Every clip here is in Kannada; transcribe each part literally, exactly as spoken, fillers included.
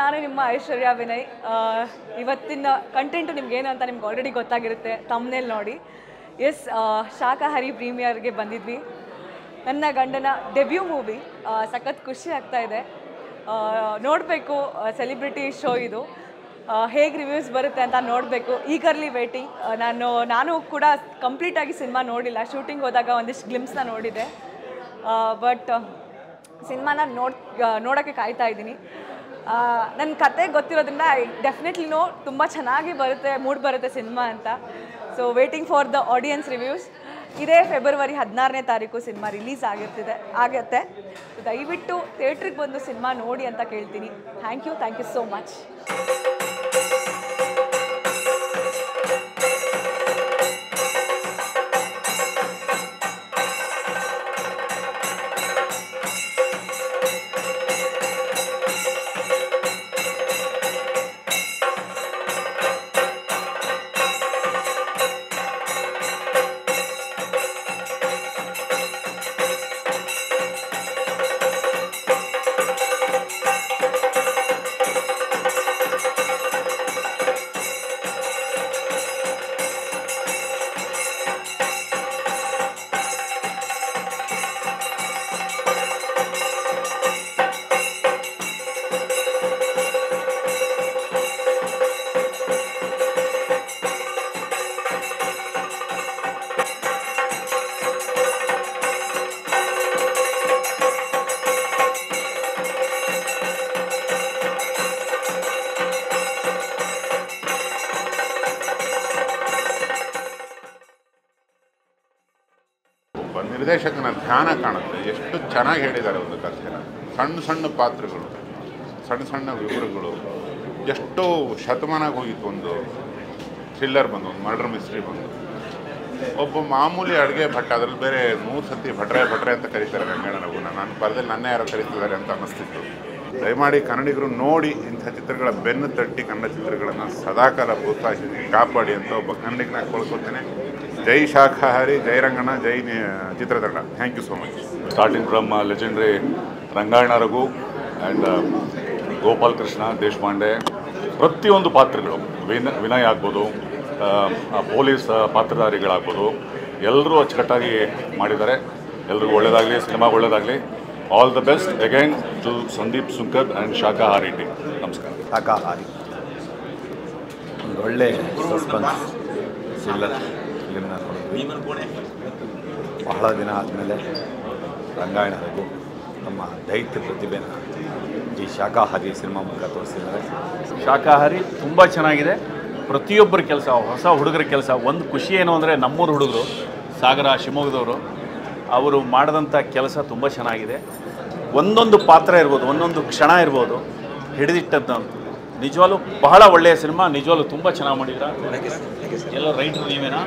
ನಾನು ನಿಮ್ಮ ಐಶ್ವರ್ಯ ವಿನಯ್. ಇವತ್ತಿನ ಕಂಟೆಂಟು ನಿಮ್ಗೇನು ಅಂತ ನಿಮ್ಗೆ ಆಲ್ರೆಡಿ ಗೊತ್ತಾಗಿರುತ್ತೆ ತಮ್ನೇಲ್ ನೋಡಿ. ಎಸ್, ಶಾಕಾಹಾರಿ ಪ್ರೀಮಿಯರ್ಗೆ ಬಂದಿದ್ವಿ. ನನ್ನ ಗಂಡನ ಡೆಬ್ಯೂ ಮೂವಿ. ಸಖತ್ ಖುಷಿ ಆಗ್ತಾ ಇದೆ. ನೋಡಬೇಕು, ಸೆಲಿಬ್ರಿಟಿ ಶೋ ಇದು. ಹೇಗೆ ರಿವ್ಯೂಸ್ ಬರುತ್ತೆ ಅಂತ ನೋಡಬೇಕು. Eagerly waiting. ನಾನು ನಾನು ಕೂಡ ಕಂಪ್ಲೀಟಾಗಿ ಸಿನಿಮಾ ನೋಡಿಲ್ಲ. ಶೂಟಿಂಗ್ ಹೋದಾಗ ಒಂದಿಷ್ಟು ಗ್ಲಿಮ್ಸ್ನ ನೋಡಿದೆ. ಬಟ್ ಸಿನಿಮಾನ ನೋಡ್ ನೋಡೋಕ್ಕೆ ಕಾಯ್ತಾ ಇದ್ದೀನಿ. ನನ್ನ ಕತೆ ಗೊತ್ತಿರೋದ್ರಿಂದ ಡೆಫಿನೆಟ್ಲಿ ನೋ ತುಂಬ ಚೆನ್ನಾಗಿ ಬರುತ್ತೆ, ಮೂಡ್ ಬರುತ್ತೆ ಸಿನಿಮಾ ಅಂತ. So waiting for the audience reviews. ಇದೇ ಫೆಬ್ರವರಿ ಹದಿನಾರನೇ ತಾರೀಕು ಸಿನಿಮಾ ರಿಲೀಸ್ ಆಗಿರ್ತಿದೆ ಆಗುತ್ತೆ. ದಯವಿಟ್ಟು ಥಿಯೇಟ್ರಿಗೆ ಬಂದು ಸಿನಿಮಾ ನೋಡಿ ಅಂತ ಕೇಳ್ತೀನಿ. Thank you thank you so much. ನಿರ್ದೇಶಕನ ಧ್ಯಾನ ಕಾಣುತ್ತೆ. ಎಷ್ಟು ಚೆನ್ನಾಗಿ ಹೇಳಿದ್ದಾರೆ ಒಂದು ಕಥೆನ. ಸಣ್ಣ ಸಣ್ಣ ಪಾತ್ರಗಳು, ಸಣ್ಣ ಸಣ್ಣ ವಿವರಗಳು. ಎಷ್ಟೋ ಶತಮಾನಾಗಿ ಹೋಗಿತ್ತು ಒಂದು ಥ್ರಿಲ್ಲರ್ ಬಂದು, ಒಂದು ಮರ್ಡರ್ ಮಿಸ್ಟ್ರಿ ಬಂದು. ಒಬ್ಬ ಮಾಮೂಲಿ ಅಡುಗೆ ಭಟ್ಟ, ಅದ್ರಲ್ಲಿ ಬೇರೆ ನೂರು ಸತಿ ಭಟ್ರೆ ಭಟ್ರೆ ಅಂತ ಕರೀತಾರೆ ರಂಗಣ್ಣನವು. ನಾನು ಪರದಲ್ಲಿ ನನ್ನೇ ಯಾರೋ ಕರೀತಿದ್ದಾರೆ ಅಂತ ಅನ್ನಿಸ್ತಿತ್ತು. ದಯಮಾಡಿ ಕನ್ನಡಿಗರು ನೋಡಿ ಇಂಥ ಚಿತ್ರಗಳ ಬೆನ್ನು ತಟ್ಟಿ ಕನ್ನಡ ಚಿತ್ರಗಳನ್ನು ಸದಾಕಾಲ ಪ್ರೋತ್ಸಾಹಿಸಿ ಕಾಪಾಡಿ ಅಂತ ಒಬ್ಬ ಕನ್ನಡಿಗನಾಗಿ ಕೊಳ್ಕೊತೇನೆ. ಜೈ ಶಾಖಾಹಾರಿ, ಜೈ ರಂಗಣ್ಣ, ಜೈ ಚಿತ್ರತಂಡ. Thank you so much. Starting from legendary Rangayana Raghu and Gopal Krishna Deshpande, ಪ್ರತಿಯೊಂದು ಪಾತ್ರಗಳು, ವಿನ ವಿನಯ್ ಆಗ್ಬೋದು, ಪೊಲೀಸ್ ಪಾತ್ರಧಾರಿಗಳಾಗ್ಬೋದು, ಎಲ್ಲರೂ ಅಚ್ಚುಕಟ್ಟಾಗಿ ಮಾಡಿದ್ದಾರೆ. ಎಲ್ರಿಗೂ ಒಳ್ಳೆಯದಾಗಲಿ, ಸಿನಿಮಾ ಒಳ್ಳೆಯದಾಗಲಿ. All the best again to Sandeep Sunkar and Shakahari team. ನಮಸ್ಕಾರ. ಶಾಖಾಹಾರಿ ಒಂದು ಒಳ್ಳೆ ಸಸ್ಪೆನ್ಸ್ ಥ್ರಿಲ್ಲರ್ ಫಿಲ್ಮ್ನ ನೋಡಿದ್ವಿ. ಬಹಳ ದಿನ ಆದಮೇಲೆ ರಂಗಾಯಣ ರಘು ನಮ್ಮ ದೈತ್ಯ ಪ್ರತಿಭೆನ ಈ ಶಾಖಾಹಾರಿ ಸಿನಿಮಾ ಮೂಲಕ ತೋರಿಸಿದ್ದಾರೆ. ಶಾಖಾಹಾರಿ ತುಂಬ ಚೆನ್ನಾಗಿದೆ. ಪ್ರತಿಯೊಬ್ಬರ ಕೆಲಸ, ಹೊಸ ಹುಡುಗರ ಕೆಲಸ. ಒಂದು ಖುಷಿ ಏನು ಅಂದರೆ ನಮ್ಮೂರು ಹುಡುಗರು ಸಾಗರ ಶಿವಮೊಗ್ಗದವರು, ಅವರು ಮಾಡಿದಂಥ ಕೆಲಸ ತುಂಬ ಚೆನ್ನಾಗಿದೆ. ಒಂದೊಂದು ಪಾತ್ರ ಇರ್ಬೋದು, ಒಂದೊಂದು ಕ್ಷಣ ಇರ್ಬೋದು, ಹಿಡಿದಿಟ್ಟದ್ದು ನಿಜವಾಗ್ಲೂ ಬಹಳ ಒಳ್ಳೆಯ ಸಿನಿಮಾ. ನಿಜವಾಗ್ಲೂ ತುಂಬ ಚೆನ್ನಾಗಿ ಮಾಡಿದ್ರ. ಎಲ್ಲ ರೈಟ್ರು ನೀವೇನಾ?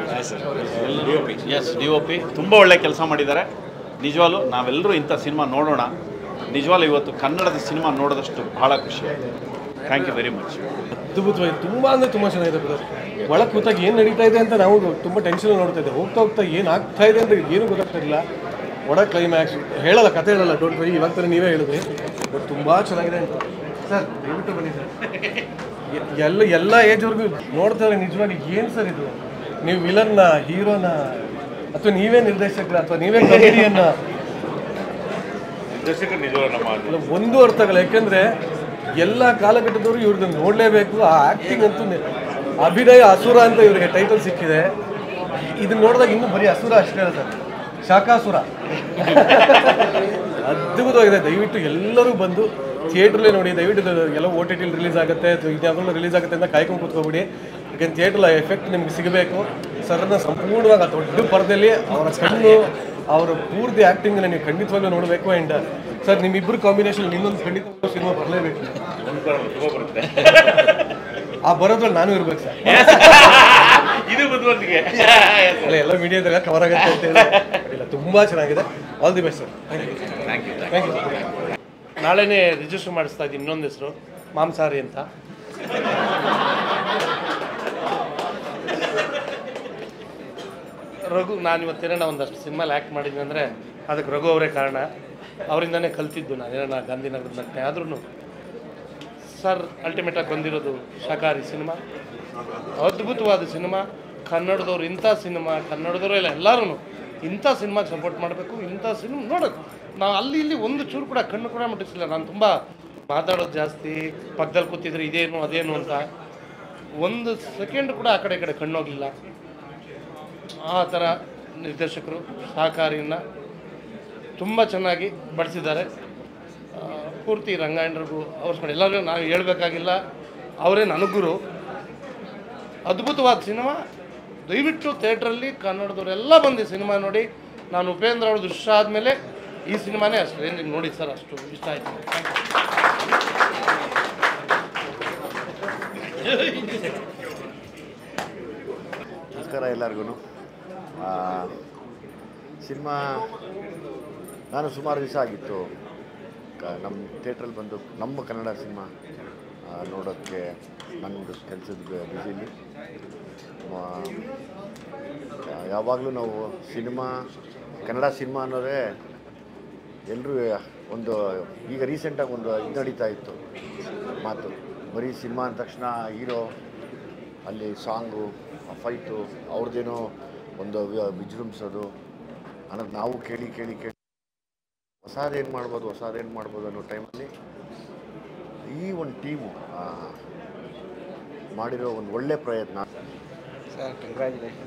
ಎಸ್, ಡಿ ಒ ಪಿ ತುಂಬ ಒಳ್ಳೆ ಕೆಲಸ ಮಾಡಿದ್ದಾರೆ. ನಿಜವಾಗ್ಲೂ ನಾವೆಲ್ಲರೂ ಇಂಥ ಸಿನಿಮಾ ನೋಡೋಣ. ನಿಜವಾಗ್ಲೂ ಇವತ್ತು ಕನ್ನಡದ ಸಿನಿಮಾ ನೋಡಿದಷ್ಟು ಬಹಳ ಖುಷಿ ಆಯಿತು. Thank you very much. ಅದ್ಭುತವಾಗಿ ತುಂಬ ಅಂದರೆ ತುಂಬ ಚೆನ್ನಾಗಿದೆ ಬ್ರದರ್. ಒಳಗೆ ಕೂತಾಗ ಏನು ನಡೀತಾ ಇದೆ ಅಂತ ನಾವು ತುಂಬ ಟೆನ್ಷನ್ ನೋಡ್ತಾ ಇದ್ದೆ. ಹೋಗ್ತಾ ಹೋಗ್ತಾ ಏನು ಆಗ್ತಾ ಇದೆ ಅಂತ ಏನೂ ಗೊತ್ತಾಗ್ತಿರಲಿಲ್ಲ. ಒಳ ಕ್ಲೈಮ್ಯಾಕ್ಸ್ ಹೇಳಲ್ಲ, ಕತೆ ಹೇಳಲ್ಲ, ಡೋಂಟ್ ವರಿ. ಇವಾಗ ತಾನೇ ನೀವೇ ಹೇಳಿದ್ರಿ. ಬಟ್ ತುಂಬ ಚೆನ್ನಾಗಿದೆ ಅಂತ ಸರ್. ದಯವಿಟ್ಟು ಬನ್ನಿ ಸರ್. ಎಲ್ಲ ಎಲ್ಲ ಏಜ್ವರೆಗೂ ನೋಡ್ತಾರೆ. ನಿಜವಾಗಿ ಏನು ಸರ್ ಇದು? ನೀವು ವಿಲನ್ನ, ಹೀರೋನ, ಅಥವಾ ನೀವೇ ನಿರ್ದೇಶಕರ, ಅಥವಾ ನೀವೇ ಕಮಿಡಿಯನ್ನ? ನಿರ್ದೇಶಕ ನಿಜವಾಗ್ಲೂ ಒಂದು ಅರ್ಥ ಆಗಲ್ಲ. ಯಾಕೆಂದರೆ ಎಲ್ಲ ಕಾಲಘಟ್ಟದವರು ಇವ್ರನ್ನ ನೋಡಲೇಬೇಕು. ಆ ಆ್ಯಕ್ಟಿಂಗ್ ಅಂತೂ ಅಭಿನಯ ಅಸುರ ಅಂತ ಇವರಿಗೆ ಟೈಟಲ್ ಸಿಕ್ಕಿದೆ. ಇದನ್ನ ನೋಡಿದಾಗ ಇನ್ನೂ ಬರೀ ಅಸುರ ಅಷ್ಟೇ ಅಲ್ಲ ಸರ್, ಶಾಖಾಸುರ. ಅದ್ಭುತವಾಗಿದೆ. ದಯವಿಟ್ಟು ಎಲ್ಲರೂ ಬಂದು ಥಿಯೇಟ್ರಲ್ಲೇ ನೋಡಿ. ದಯವಿಟ್ಟು ಎಲ್ಲ ಓ ಟಿ ಟಿಲಿ ರಿಲೀಸ್ ಆಗುತ್ತೆ, ಇನ್ಯಾವುದರಲ್ಲೂ ರಿಲೀಸ್ ಆಗುತ್ತೆ ಅಂತ ಕಾಯ್ಕೊಂಡು ಕೂತ್ಕೊಬಿಡಿ. ಯಾಕೆಂದ್ರೆ ಥಿಯೇಟ್ರಲ್ಲ ಎಫೆಕ್ಟ್ ನಿಮ್ಗೆ ಸಿಗಬೇಕು. ಸರ್ನ ಸಂಪೂರ್ಣವಾಗಿ ಆ ದೊಡ್ಡ ಪರದಲ್ಲಿ ಅವರ ಕಣ್ಣು, ಅವರ ಪೂರ್ತಿ ಆ್ಯಕ್ಟಿಂಗನ್ನು ನೀವು ಖಂಡಿತವಾಗ್ಲೂ ನೋಡಬೇಕು. ಆ್ಯಂಡ್ ಸರ್, ನಿಮ್ಮಿಬ್ಬರು ಕಾಂಬಿನೇಷನ್ ಇನ್ನೊಂದು ಖಂಡಿತ ಸಿನಿಮಾ ಬರಲೇಬೇಕು. ಆ ಬರೋದ್ರಲ್ಲಿ ನಾನು ಇರ್ಬೇಕು ಸರ್. ಇದು ಬುದ್ಧಿವಂತಿಕೆ ಅಲ್ಲ, ಎಲ್ಲ ಮೀಡಿಯಾದಾಗ ಕವರ್ ಆಗುತ್ತೆ ಅಂತ ಹೇಳಿ. ಇಲ್ಲ, ತುಂಬ ಚೆನ್ನಾಗಿದೆ. All the best sir. Thank you thank you thank you. ನಾಳೆನೇ ರಿಜಿಸ್ಟರ್ ಮಾಡಿಸ್ತಾ ಇದ್ದೀನಿ. ಇನ್ನೊಂದು ಹೆಸರು ಮಾಂಸಾಹಾರಿ ಅಂತ. ರಘು, ನಾನು ಇವತ್ತೇನ ಒಂದಷ್ಟು ಸಿನಿಮಾಲಿ ಆ್ಯಕ್ಟ್ ಮಾಡಿದ್ದೀನಿ ಅಂದರೆ ಅದಕ್ಕೆ ರಘು ಅವರೇ ಕಾರಣ. ಅವರಿಂದನೇ ಕಲ್ತಿದ್ದು ನಾನು. ಏನೋ ಗಾಂಧಿನಗರದ ನಟನೆ. ಆದ್ರೂ ಸರ್ ಅಲ್ಟಿಮೇಟಾಗಿ ಬಂದಿರೋದು ಶಾಕಾಹಾರಿ ಸಿನಿಮಾ, ಅದ್ಭುತವಾದ ಸಿನಿಮಾ. ಕನ್ನಡದವ್ರು ಇಂಥ ಸಿನಿಮಾ, ಕನ್ನಡದವರು ಎಲ್ಲ ಎಲ್ಲರೂ ಇಂಥ ಸಿನಿಮಾಗೆ ಸಪೋರ್ಟ್ ಮಾಡಬೇಕು. ಇಂಥ ಸಿನಿಮಾ ನೋಡೋದು ನಾವು ಅಲ್ಲಿ ಇಲ್ಲಿ ಒಂದು ಚೂರು ಕೂಡ ಕಣ್ಣು ಕೂಡ ಮುಟ್ಟಿಸಿಲ್ಲ. ನಾನು ತುಂಬ ಮಾತಾಡೋದು ಜಾಸ್ತಿ, ಪಕ್ಕದಲ್ಲಿ ಕೂತಿದ್ರೆ ಇದೇನು ಅದೇನು ಅಂತ ಒಂದು ಸೆಕೆಂಡ್ ಕೂಡ ಆ ಕಡೆ ಈ ಕಡೆ ಕಣ್ಣೋಗಲಿಲ್ಲ. ಆ ಥರ ನಿರ್ದೇಶಕರು ಶಾಕಾಹಾರಿಯನ್ನು ತುಂಬ ಚೆನ್ನಾಗಿ ಬಡಿಸಿದ್ದಾರೆ. ಪೂರ್ತಿ ರಂಗಾಯಣರಿಗೂ ಅವ್ರ ಎಲ್ಲರಿಗೂ ನಾವು ಹೇಳಬೇಕಾಗಿಲ್ಲ, ಅವರೇ ನನಗುರು. ಅದ್ಭುತವಾದ ಸಿನಿಮಾ. ದಯವಿಟ್ಟು ಥಿಯೇಟ್ರಲ್ಲಿ ಕನ್ನಡದವರೆಲ್ಲ ಬಂದು ಸಿನಿಮಾ ನೋಡಿ. ನಾನು ಉಪೇಂದ್ರ ಅವ್ರದ್ದು ಇಷ್ಟ ಆದಮೇಲೆ ಈ ಸಿನಿಮಾನೇ ಅಷ್ಟು ರೇಂಜಿಗೆ ನೋಡಿ ಸರ್, ಅಷ್ಟು ಇಷ್ಟ ಆಯಿತು. ನಮಸ್ಕಾರ ಎಲ್ಲರಿಗೂ. ಸಿನಿಮಾ ನಾನು ಸುಮಾರು ದಿವಸ ಆಗಿತ್ತು ಕ ನಮ್ಮ ಥಿಯೇಟ್ರಲ್ಲಿ ಬಂದು ನಮ್ಮ ಕನ್ನಡ ಸಿನಿಮಾ ನೋಡೋಕ್ಕೆ ನನ್ನದು ಕೆಲಸದ ಬ್ಯುಸಿಲಿ. ಯಾವಾಗಲೂ ನಾವು ಸಿನಿಮಾ ಕನ್ನಡ ಸಿನಿಮಾ ಅನ್ನೋದೇ ಎಲ್ಲರೂ ಒಂದು ಈಗ ರೀಸೆಂಟಾಗಿ ಒಂದು ಇದು ನಡೀತಾ ಇತ್ತು ಮಾತು, ಬರೀ ಸಿನಿಮಾ ಅಂದ ತಕ್ಷಣ ಹೀರೋ ಅಲ್ಲಿ ಸಾಂಗು ಫೈಟು ಅವ್ರದ್ದೇನೋ ಒಂದು ವಿಜೃಂಭಿಸೋದು ಅನ್ನೋದು ನಾವು ಕೇಳಿ ಕೇಳಿ ಕೇಳಿ ಹೊಸದೇನು ಮಾಡ್ಬೋದು ಹೊಸದೇನು ಮಾಡ್ಬೋದು ಅನ್ನೋ ಟೈಮಲ್ಲಿ ಈ ಒಂದು ಟೀಮು ಮಾಡಿರೋ ಒಂದು ಒಳ್ಳೆ ಪ್ರಯತ್ನ. Sir congratulation.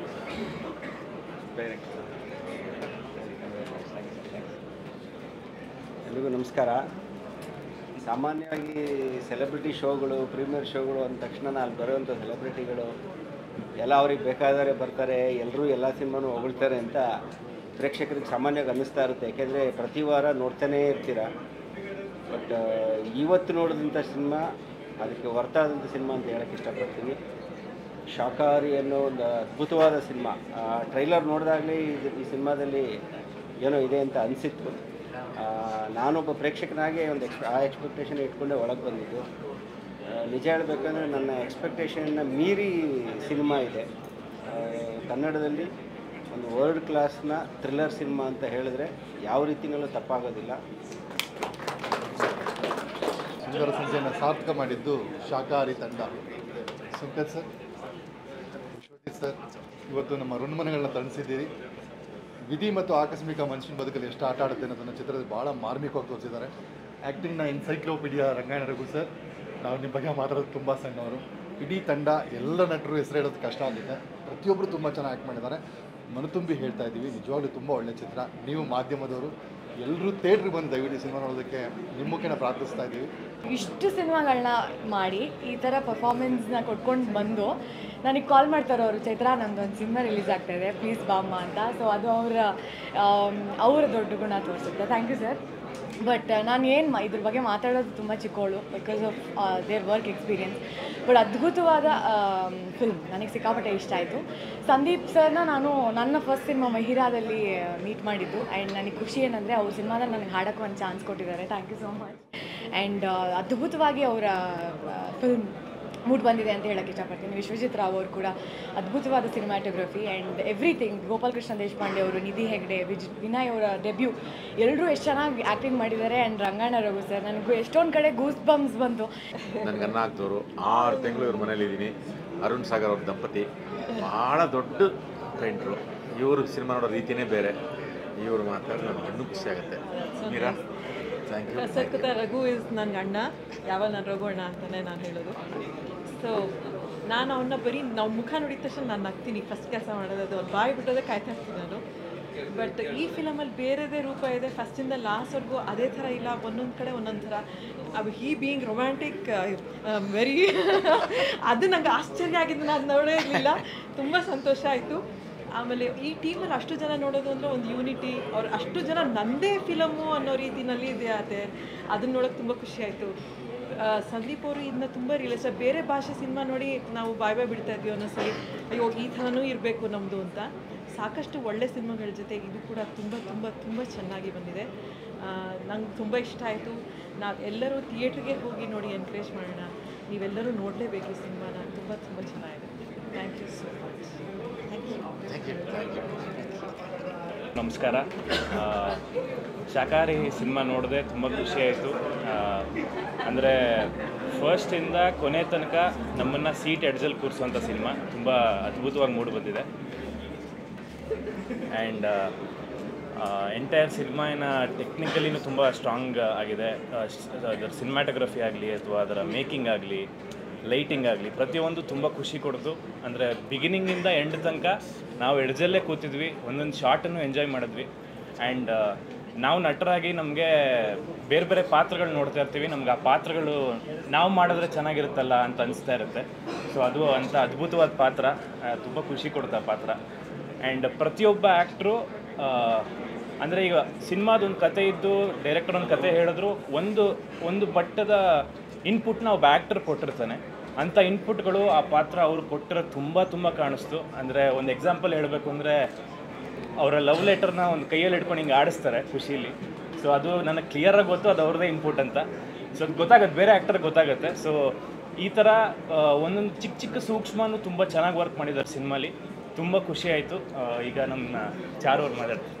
ಎಲ್ರಿಗೂ ನಮಸ್ಕಾರ. ಸಾಮಾನ್ಯವಾಗಿ ಸೆಲೆಬ್ರಿಟಿ ಶೋಗಳು, ಪ್ರೀಮಿಯರ್ ಶೋಗಳು ಅಂದ ತಕ್ಷಣ ಅಲ್ಲಿ ಬರುವಂಥ ಸೆಲೆಬ್ರಿಟಿಗಳು ಎಲ್ಲ ಅವ್ರಿಗೆ ಬೇಕಾದರೆ ಬರ್ತಾರೆ, ಎಲ್ಲರೂ ಎಲ್ಲ ಸಿನಿಮಾನೂ ಹೊಗಳ್ತಾರೆ ಅಂತ ಪ್ರೇಕ್ಷಕರಿಗೆ ಸಾಮಾನ್ಯವಾಗಿ ಅನ್ನಿಸ್ತಾ ಇರುತ್ತೆ. ಯಾಕೆಂದರೆ ಪ್ರತಿ ವಾರ ನೋಡ್ತಾನೇ ಇರ್ತೀರ. ಬಟ್ ಇವತ್ತು ನೋಡಿದಂಥ ಸಿನಿಮಾ ಅದಕ್ಕೆ ವರ್ತಾದಂಥ ಸಿನಿಮಾ ಅಂತ ಹೇಳೋಕ್ಕೆ ಇಷ್ಟಪಡ್ತೀನಿ. ಶಾಕಾಹಾರಿ ಅನ್ನೋ ಒಂದು ಅದ್ಭುತವಾದ ಸಿನಿಮಾ. ಟ್ರೈಲರ್ ನೋಡಿದಾಗಲೇ ಇದು ಈ ಸಿನಿಮಾದಲ್ಲಿ ಏನೋ ಇದೆ ಅಂತ ಅನಿಸಿತ್ತು. ನಾನೊಬ್ಬ ಪ್ರೇಕ್ಷಕನಾಗೆ ಒಂದು ಎಕ್ಸ್ ಆ ಎಕ್ಸ್ಪೆಕ್ಟೇಷನ್ ಇಟ್ಕೊಂಡೆ ಒಳಗೆ ಬಂದಿದ್ದು. ನಿಜ ಹೇಳಬೇಕಂದ್ರೆ ನನ್ನ ಎಕ್ಸ್ಪೆಕ್ಟೇಷನ್ನ ಮೀರಿ ಸಿನಿಮಾ ಇದೆ. ಕನ್ನಡದಲ್ಲಿ ಒಂದು ವರ್ಲ್ಡ್ ಕ್ಲಾಸ್ನ ಥ್ರಿಲ್ಲರ್ ಸಿನಿಮಾ ಅಂತ ಹೇಳಿದ್ರೆ ಯಾವ ರೀತಿಯಲ್ಲೂ ತಪ್ಪಾಗೋದಿಲ್ಲ. ಸುಂದರ ಸಂಜೆಯನ್ನು ಸಾರ್ಥಕ ಮಾಡಿದ್ದು ಶಾಕಾಹಾರಿ ತಂಡ. ಸುಂಕತ್ ಸರ್, ವಿಶ್ವಜಿತ್ ಸರ್, ಇವತ್ತು ನಮ್ಮ ಋಣ್ಮನೆಗಳನ್ನ ತಣಿಸಿದ್ದೀರಿ. ವಿಧಿ ಮತ್ತು ಆಕಸ್ಮಿಕ ಮನುಷ್ಯನ ಬದುಕಲ್ಲಿ ಎಷ್ಟು ಆಟ ಆಡುತ್ತೆ ಅನ್ನೋದನ್ನು ಚಿತ್ರದಲ್ಲಿ ಭಾಳ ಮಾರ್ಮಿಕವಾಗಿ ತೋರಿಸಿದ್ದಾರೆ. ಆ್ಯಕ್ಟಿಂಗ್ನ ಎನ್ಸೈಕ್ಲೋಪೀಡಿಯಾ ರಂಗಾಯಣರಿಗೂ ಸರ್, ನಾವು ನಿಮ್ಮ ಬಗ್ಗೆ ಮಾತಾಡೋದು ತುಂಬ ಸಣ್ಣವರು. ಇಡೀ ತಂಡ ಎಲ್ಲ ನಟರು ಹೆಸರು ಹೇಳೋದು ಕಷ್ಟ ಆಗಿದೆ. ಪ್ರತಿಯೊಬ್ಬರು ತುಂಬ ಚೆನ್ನಾಗಿ ಆ್ಯಕ್ಟ್ ಮಾಡಿದ್ದಾರೆ. ಮನತುಂಬಿ ಹೇಳ್ತಾ ಇದ್ದೀವಿ, ನಿಜವಾಗ್ಲೂ ತುಂಬ ಒಳ್ಳೆಯ ಚಿತ್ರ. ನೀವು ಮಾಧ್ಯಮದವರು ಎಲ್ಲರೂ ಥಿಯೇಟ್ರಿಗೆ ಬಂದು ದಯವಿಟ್ಟು ಸಿನಿಮಾ ನೋಡೋದಕ್ಕೆ ನಿಮ್ಮ ಮುಖೇನ ಪ್ರಾರ್ಥಿಸ್ತಾ ಇದ್ದೀವಿ. ಇಷ್ಟು ಸಿನಿಮಾಗಳನ್ನ ಮಾಡಿ ಈ ಥರ ಪರ್ಫಾರ್ಮೆನ್ಸ್ನ ಕೊಟ್ಕೊಂಡು ಬಂದು ನನಗೆ ಕಾಲ್ ಮಾಡ್ತಾರೆ ಅವರು, ಚೈತ್ರಾ ನಮ್ಮದೊಂದು ಸಿನಿಮಾ ರಿಲೀಸ್ ಆಗ್ತಾಯಿದೆ, ಪ್ಲೀಸ್ ಬಾಮ್ಮ ಅಂತ. ಸೊ ಅದು ಅವರ ಅವರ ದೊಡ್ಡ ಗುಣ ತೋರಿಸುತ್ತೆ. Thank you sir. ಬಟ್ ನಾನು ಏನು ಇದ್ರ ಬಗ್ಗೆ ಮಾತಾಡೋದು ತುಂಬ ಚಿಕ್ಕವಳು, because of their work experience. But ಅದ್ಭುತವಾದ ಫಿಲ್ಮ್, ನನಗೆ ಸಿಕ್ಕಾಪಟ್ಟೆ ಇಷ್ಟ ಆಯಿತು. ಸಂದೀಪ್ ಸರ್ನ ನಾನು ನನ್ನ ಫಸ್ಟ್ ಸಿನಿಮಾ ಮಹಿರಾದಲ್ಲಿ ಮೀಟ್ ಮಾಡಿದ್ದು. ಆ್ಯಂಡ್ ನನಗೆ ಖುಷಿ ಏನಂದರೆ ಅವ್ರ ಸಿನಿಮಾದಲ್ಲಿ ನನಗೆ ಹಾಡೋಕ್ಕೆ ಒಂದು ಚಾನ್ಸ್ ಕೊಟ್ಟಿದ್ದಾರೆ. Thank you so much. And ಅದ್ಭುತವಾಗಿ ಅವರ ಫಿಲ್ಮ್ ಮೂಡ್ ಬಂದಿದೆ ಅಂತ ಹೇಳೋಕ್ಕೆ ಇಷ್ಟಪಡ್ತೀನಿ. ವಿಶ್ವಜಿತ್ ರಾವ್ ಅವರು ಕೂಡ ಅದ್ಭುತವಾದ cinematography and everything. Gopal Krishna Deshpande ಅವರು, ನಿಧಿ ಹೆಗ್ಡೆ, ವಿಜ್ ವಿನಯ್ ಅವರ ಡೆಬ್ಯೂ, ಎಲ್ಲರೂ ಎಷ್ಟು ಚೆನ್ನಾಗಿ ಆ್ಯಕ್ಟಿಂಗ್ ಮಾಡಿದ್ದಾರೆ. ಆ್ಯಂಡ್ ರಂಗಾಯಣ ರಘು ಸರ್, ನನಗೂ ಎಷ್ಟೊಂದು ಕಡೆ ಗೂಸ್ ಬಂಪ್ಸ್ ಬಂತು. ನನಗೆ ಅನ್ನ ಆಗ್ತವರು ಆರು ತಿಂಗಳು ಇವ್ರ ಮನೇಲಿದ್ದೀನಿ. ಅರುಣ್ ಸಾಗರ್ ಅವ್ರ ದಂಪತಿ ಭಾಳ ದೊಡ್ಡ ಪೇಂಟ್ರು. ಇವರು ಸಿನಿಮಾ ನೋಡೋ ರೀತಿಯೇ ಬೇರೆ. ಇವರು ಮಾತಾಡಿ ನನಗೆ ಇನ್ನೂ ಖುಷಿ ಆಗುತ್ತೆ. Meera, thank you. Satkrutha Raghu is ನನ್ನ ಅಣ್ಣ. ಯಾವಾಗ ನಾನು ರಘು ಅಣ್ಣ ಅಂತಲೇ ನಾನು ಹೇಳೋದು. ಸೊ ನಾನು ಅವನ್ನ ಬರೀ ನಾವು ಮುಖ ನೋಡಿದ ತಕ್ಷಣ ನಾನು ನಗ್ತೀನಿ. ಫಸ್ಟ್ ಕೆಲಸ ಮಾಡೋದು ಅವ್ರು ಬಾಯಿ ಬಿಟ್ಟೋದೇ ಕಾಯ್ತಾ ಇರ್ತೀನಿ ನಾನು. ಬಟ್ ಈ ಫಿಲಮಲ್ಲಿ ಬೇರೆದೇ ರೂಪ ಇದೆ. ಫಸ್ಟಿಂದ ಲಾಸ್ಟ್ವರೆಗೂ ಅದೇ ಥರ ಇಲ್ಲ, ಒಂದೊಂದು ಕಡೆ ಒಂದೊಂದು ಥರ. ಅದು ಹೀ ಬೀಯಿಂಗ್ ರೊಮ್ಯಾಂಟಿಕ್ ವೆರಿ ಅದು ನಂಗೆ ಆಶ್ಚರ್ಯ ಆಗಿದ್ದು, ನಾನು ನೋಡೇ ಇರಲಿಲ್ಲ. ತುಂಬ ಸಂತೋಷ ಆಯಿತು. ಆಮೇಲೆ ಈ ಟೀಮಲ್ಲಿ ಅಷ್ಟು ಜನ ನೋಡೋದು ಅಂದರೆ ಒಂದು ಯೂನಿಟಿ. ಅವ್ರು ಅಷ್ಟು ಜನ ನನ್ನದೇ ಫಿಲಮು ಅನ್ನೋ ರೀತಿಯಲ್ಲಿ ಇದೆ. ಅದೇ ಅದನ್ನ ನೋಡೋಕೆ ತುಂಬ ಖುಷಿ ಆಯಿತು. ಸಂದೀಪ್ ಅವರು ಇದನ್ನ ತುಂಬ ರಿಲೀಸ್, ಬೇರೆ ಭಾಷೆ ಸಿನಿಮಾ ನೋಡಿ ನಾವು ಬಾಯ್ ಬಾಯ್ ಬಿಡ್ತಾ ಇದ್ವಿ ಒಂದೊಂದ್ಸರಿ, ಅಯ್ಯೋ ಈ ಥರನೂ ಇರಬೇಕು ನಮ್ಮದು ಅಂತ. ಸಾಕಷ್ಟು ಒಳ್ಳೆ ಸಿನಿಮಾಗಳ ಜೊತೆಗೆ ಇದು ಕೂಡ ತುಂಬ ತುಂಬ ತುಂಬ ಚೆನ್ನಾಗಿ ಬಂದಿದೆ. ನಂಗೆ ತುಂಬ ಇಷ್ಟ ಆಯಿತು. ನಾವು ಎಲ್ಲರೂ ಥಿಯೇಟ್ರಿಗೆ ಹೋಗಿ ನೋಡಿ ಎನ್ಕರೇಜ್ ಮಾಡೋಣ. ನೀವೆಲ್ಲರೂ ನೋಡಲೇಬೇಕು ಈ ಸಿನಿಮಾನ. ತುಂಬ ತುಂಬ ಚೆನ್ನಾಗಿದೆ. Thank you so much. Thank you. Thank you thank you ನಮಸ್ಕಾರ. ಶಾಕಾಹಾರಿ ಸಿನಿಮಾ ನೋಡಿದೆ, ತುಂಬ ಖುಷಿಯಾಯಿತು. ಅಂದರೆ ಫಸ್ಟಿಂದ ಕೊನೆ ತನಕ ನಮ್ಮನ್ನು ಸೀಟ್ ಎಡ್ಜಲ್ಲಿ ಕೂರಿಸುವಂಥ ಸಿನಿಮಾ ತುಂಬ ಅದ್ಭುತವಾಗಿ ಮೂಡಿ ಬಂದಿದೆ. ಆ್ಯಂಡ್ ಎಂಟೈರ್ ಸಿನಿಮಾನ ಟೆಕ್ನಿಕಲಿನೂ ತುಂಬ ಸ್ಟ್ರಾಂಗ್ ಆಗಿದೆ. ಅದರ ಸಿನಿಮಾಟೋಗ್ರಫಿ ಆಗಲಿ ಅಥವಾ ಅದರ ಮೇಕಿಂಗ್ ಆಗಲಿ, ಲೈಟಿಂಗ್ ಆಗಲಿ, ಪ್ರತಿಯೊಂದು ತುಂಬ ಖುಷಿ ಕೊಡ್ತು. ಅಂದರೆ ಬಿಗಿನಿಂಗಿಂದ ಎಂಡ್ ತನಕ ನಾವು ಎಡ್ಜಲ್ಲೇ ಕೂತಿದ್ವಿ, ಒಂದೊಂದು ಶಾರ್ಟನ್ನು ಎಂಜಾಯ್ ಮಾಡಿದ್ವಿ. ಆ್ಯಂಡ್ ನಾವು ನಟರಾಗಿ ನಮಗೆ ಬೇರೆ ಬೇರೆ ಪಾತ್ರಗಳು ನೋಡ್ತಾ ಇರ್ತೀವಿ, ನಮ್ಗೆ ಆ ಪಾತ್ರಗಳು ನಾವು ಮಾಡಿದ್ರೆ ಚೆನ್ನಾಗಿರುತ್ತಲ್ಲ ಅಂತ ಅನಿಸ್ತಾ ಇರುತ್ತೆ. ಸೊ ಅದು ಅಂಥ ಅದ್ಭುತವಾದ ಪಾತ್ರ, ತುಂಬ ಖುಷಿ ಕೊಡ್ತಾ ಪಾತ್ರ. ಆ್ಯಂಡ್ ಪ್ರತಿಯೊಬ್ಬ ಆ್ಯಕ್ಟ್ರು ಅಂದರೆ ಈಗ ಸಿನಿಮಾದೊಂದು ಕತೆ ಇದ್ದು ಡೈರೆಕ್ಟರ್ ಒಂದು ಕತೆ ಹೇಳಿದ್ರು, ಒಂದು ಒಂದು ಬಟ್ಟದ ಇನ್ಪುಟ್ನ ಒಬ್ಬ ಆ್ಯಕ್ಟರ್ ಕೊಟ್ಟಿರ್ತಾನೆ. ಅಂಥ ಇನ್ಪುಟ್ಗಳು ಆ ಪಾತ್ರ ಅವ್ರು ಕೊಟ್ಟಿರೋ ತುಂಬ ತುಂಬ ಕಾಣಿಸ್ತು. ಅಂದರೆ ಒಂದು ಎಕ್ಸಾಂಪಲ್ ಹೇಳಬೇಕು ಅಂದರೆ, ಅವರ ಲವ್ ಲೆಟರ್ನ ಒಂದು ಕೈಯಲ್ಲಿ ಇಟ್ಕೊಂಡು ಹಿಂಗೆ ಆಡಿಸ್ತಾರೆ ಖುಷಿಲಿ. ಸೊ ಅದು ನನಗೆ ಕ್ಲಿಯರಾಗಿ ಗೊತ್ತು, ಅದು ಅವ್ರದ್ದೇ ಇನ್ಪುಟ್ ಅಂತ. ಸೊ ಅದು ಗೊತ್ತಾಗುತ್ತೆ, ಬೇರೆ ಆ್ಯಕ್ಟರ್ಗೆ ಗೊತ್ತಾಗುತ್ತೆ. ಸೊ ಈ ಥರ ಒಂದೊಂದು ಚಿಕ್ಕ ಚಿಕ್ಕ ಸೂಕ್ಷ್ಮನೂ ತುಂಬ ಚೆನ್ನಾಗಿ ವರ್ಕ್ ಮಾಡಿದ್ದಾರೆ ಸಿನಿಮಾಲಿ. ತುಂಬ ಖುಷಿ ಆಯಿತು. ಈಗ ನಮ್ಮ ಚಾರು ಅವ್ರು ಮಾತಾಡ್ತಾರೆ.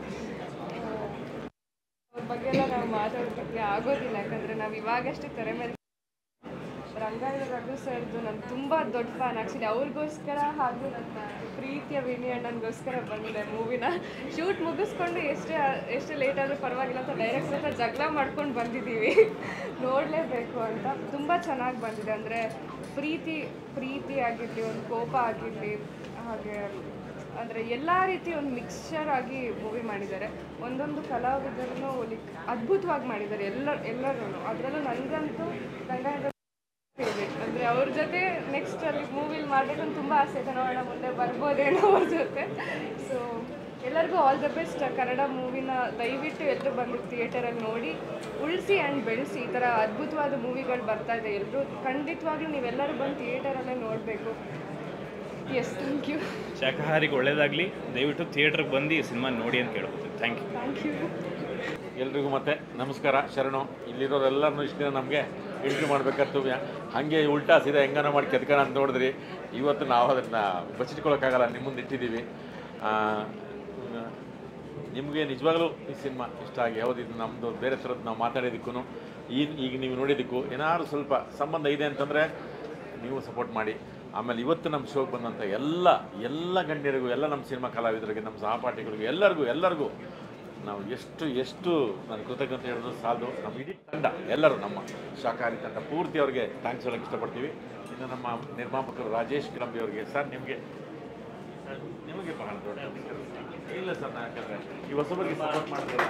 ಅವ್ರ ಬಗ್ಗೆ ಎಲ್ಲ ನಾವು ಮಾತಾಡೋದಕ್ಕೆ ಆಗೋದಿಲ್ಲ, ಯಾಕಂದರೆ ನಾವು ಇವಾಗಷ್ಟೇ ತೆರೆ ಮೇಲೆ ರಂಗಾಯಣ ರಘು ಸರ್ದು ನಾನು ತುಂಬ ದೊಡ್ಡ ಫ್ಯಾನ್. ಆ್ಯಕ್ಚುಲಿ ಅವ್ರಿಗೋಸ್ಕರ ಹಾಗೂ ನನ್ನ ಪ್ರೀತಿಯ ವಿನಿ ಅಣ್ಣನಿಗೋಸ್ಕರ ಬಂದಿದೆ ಮೂವಿನ. ಶೂಟ್ ಮುಗಿಸ್ಕೊಂಡು ಎಷ್ಟೇ ಎಷ್ಟೇ ಲೇಟ್ ಆದರೂ ಪರವಾಗಿಲ್ಲ ಅಂತ ಡೈರೆಕ್ಟರ್ ಹತ್ರ ಜಗಳ ಮಾಡ್ಕೊಂಡು ಬಂದಿದ್ದೀವಿ, ನೋಡಲೇಬೇಕು ಅಂತ. ತುಂಬ ಚೆನ್ನಾಗಿ ಬಂದಿದೆ. ಅಂದರೆ ಪ್ರೀತಿ ಪ್ರೀತಿ ಆಗಿರಲಿ, ಒಂದು ಕೋಪ ಆಗಿರಲಿ, ಹಾಗೆ ಅಂದರೆ ಎಲ್ಲ ರೀತಿ ಒಂದು ಮಿಕ್ಸ್ಚರ್ ಆಗಿ ಮೂವಿ ಮಾಡಿದ್ದಾರೆ. ಒಂದೊಂದು ಕಲಾವಿದರನ್ನು ಲೈಕ್ ಅದ್ಭುತವಾಗಿ ಮಾಡಿದ್ದಾರೆ ಎಲ್ಲ ಎಲ್ಲರೂ. ಅದರಲ್ಲೂ ನನಗಂತೂ ರಂಗಾಯಣ ಫೇವ್ರೇಟ್. ಅಂದರೆ ಅವ್ರ ಜೊತೆ ನೆಕ್ಸ್ಟ್ ಅಲ್ಲಿ ಮೂವಿಲಿ ಮಾಡಬೇಕಂತ ತುಂಬ ಆಸೆ ಇದೆ. ನೋಡೋಣ ಮುಂದೆ ಬರ್ಬೋದೇನೋ ಅವ್ರ ಜೊತೆ. ಸೊ ಎಲ್ಲರಿಗೂ ಆಲ್ ದ ಬೆಸ್ಟ್. ಕನ್ನಡ ಮೂವಿನ ದಯವಿಟ್ಟು ಎಲ್ಲರೂ ಬಂದು ಥಿಯೇಟರಲ್ಲಿ ನೋಡಿ ಉಳಿಸಿ ಆ್ಯಂಡ್ ಬೆಳೆಸಿ. ಈ ಥರ ಅದ್ಭುತವಾದ ಮೂವಿಗಳು ಬರ್ತಾ ಇದೆ. ಎಲ್ಲರೂ ಖಂಡಿತವಾಗ್ಲೂ ನೀವೆಲ್ಲರೂ ಬಂದು ಥಿಯೇಟರಲ್ಲೇ ನೋಡಬೇಕು. S, thank you. ಶಾಕಾಹಾರಿಗೆ ಒಳ್ಳೆಯದಾಗಲಿ. ದಯವಿಟ್ಟು ಥಿಯೇಟ್ರಿಗೆ ಬಂದು ಈ ಸಿನಿಮಾ ನೋಡಿ ಅಂತ ಕೇಳ್ಬೋದು. Thank you. Thank you. ಎಲ್ರಿಗೂ ಮತ್ತೆ ನಮಸ್ಕಾರ, ಶರಣು. ಇಲ್ಲಿರೋರೆಲ್ಲರನ್ನೂ ಇಷ್ಟು ದಿನ ನಮಗೆ ಎಂಟ್ರಿ ಮಾಡಬೇಕಾಯ್ತು, ಹಾಗೆ ಉಲ್ಟಾ ಸೀದಾ ಹೆಂಗನ ಮಾಡಿ ಕೆತ್ಕೋಣ ಅಂತ ನೋಡಿದ್ರಿ. ಇವತ್ತು ನಾವು ಅದನ್ನು ಬಚ್ಚಿಟ್ಕೊಳ್ಳೋಕ್ಕಾಗಲ್ಲ, ನಿಮ್ಮ ಮುಂದೆ ಇಟ್ಟಿದ್ದೀವಿ. ನಿಮಗೆ ನಿಜವಾಗ್ಲೂ ಈ ಸಿನಿಮಾ ಇಷ್ಟ ಆಗಿ ಯಾವುದಿದ್ದು ನಮ್ಮದು ಬೇರೆ ಥರದ್ದು ನಾವು ಮಾತಾಡೋದಕ್ಕೂ ಈ ಈಗ ನೀವು ನೋಡಿದ್ದಕ್ಕೂ ಏನಾದ್ರು ಸ್ವಲ್ಪ ಸಂಬಂಧ ಇದೆ ಅಂತಂದರೆ ನೀವು ಸಪೋರ್ಟ್ ಮಾಡಿ. ಆಮೇಲೆ ಇವತ್ತು ನಮ್ಮ ಶೋಗೆ ಬಂದಂಥ ಎಲ್ಲ ಎಲ್ಲ ಗಣ್ಯರಿಗೂ, ಎಲ್ಲ ನಮ್ಮ ಸಿನಿಮಾ ಕಲಾವಿದರಿಗೆ, ನಮ್ಮ ಸಹಪಾಠಿಗಳಿಗೂ, ಎಲ್ಲರಿಗೂ ಎಲ್ಲರಿಗೂ ನಾವು ಎಷ್ಟು ಎಷ್ಟು ನಾನು ಕೃತಜ್ಞತೆ ಹೇಳಿದ್ರು ಸಾಲದು. ನಮ್ಮ ಇಡೀ ತಂಡ ಎಲ್ಲರೂ, ನಮ್ಮ ಶಾಕಾಹಾರಿ ತಂಡ ಪೂರ್ತಿ ಅವ್ರಿಗೆ ಥ್ಯಾಂಕ್ಸ್ ಹೇಳೋಕ್ಕೆ ಇಷ್ಟಪಡ್ತೀವಿ. ಇನ್ನು ನಮ್ಮ ನಿರ್ಮಾಪಕರು ರಾಜೇಶ್ ಗಿಳಂಬಿ ಅವರಿಗೆ, ಸರ್ ನಿಮಗೆ ನಿಮಗೆ ಬಹಳ ದೊಡ್ಡ ಇಲ್ಲ ಸರ್, ನಾನು ಯಾಕಂದರೆ ಈ ಹೊಸಬರಿಗೆ ಸಪೋರ್ಟ್ ಮಾಡಿದ್ರೆ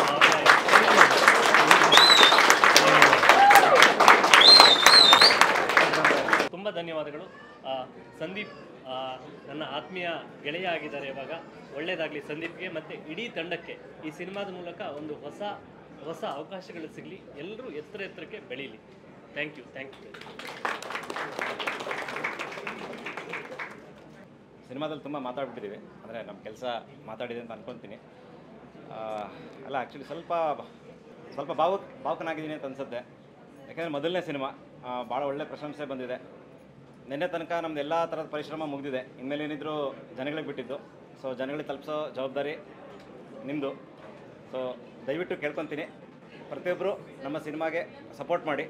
ತುಂಬ ಧನ್ಯವಾದಗಳು. ಸಂದೀಪ್ ನನ್ನ ಆತ್ಮೀಯ ಗೆಳೆಯ ಆಗಿದ್ದಾರೆ. ಇವಾಗ ಒಳ್ಳೆಯದಾಗಲಿ ಸಂದೀಪ್ಗೆ ಮತ್ತು ಇಡೀ ತಂಡಕ್ಕೆ. ಈ ಸಿನಿಮಾದ ಮೂಲಕ ಒಂದು ಹೊಸ ಹೊಸ ಅವಕಾಶಗಳು ಸಿಗಲಿ, ಎಲ್ಲರೂ ಎತ್ತರ ಎತ್ತರಕ್ಕೆ ಬೆಳೀಲಿ. Thank you thank you. ಸಿನಿಮಾದಲ್ಲಿ ತುಂಬ ಮಾತಾಡ್ಬಿಟ್ಟಿದ್ದೀವಿ, ಅಂದರೆ ನಮ್ಮ ಕೆಲಸ ಮಾತಾಡಿದೆ ಅಂತ ಅನ್ಕೊತೀನಿ. ಅಲ್ಲ, ಆ್ಯಕ್ಚುಲಿ ಸ್ವಲ್ಪ ಸ್ವಲ್ಪ ಭಾವುಕ ಭಾವುಕನಾಗಿದ್ದೀನಿ ಅಂತ ಅನಿಸುತ್ತೆ. ಯಾಕೆಂದರೆ ಮೊದಲನೇ ಸಿನಿಮಾ ಭಾಳ ಒಳ್ಳೆ ಪ್ರಶಂಸೆ ಬಂದಿದೆ. ನಿನ್ನೆ ತನಕ ನಮ್ದು ಎಲ್ಲ ಥರದ ಪರಿಶ್ರಮ ಮುಗಿದಿದೆ. ಇನ್ಮೇಲೆ ಏನಿದ್ರು ಜನಗಳಿಗೆ ಬಿಟ್ಟಿದ್ದು. ಸೊ ಜನಗಳಿಗೆ ತಲುಪಿಸೋ ಜವಾಬ್ದಾರಿ ನಿಮ್ಮದು. ಸೊ ದಯವಿಟ್ಟು ಕೇಳ್ಕೊತೀನಿ, ಪ್ರತಿಯೊಬ್ಬರು ನಮ್ಮ ಸಿನಿಮಾಗೆ ಸಪೋರ್ಟ್ ಮಾಡಿ.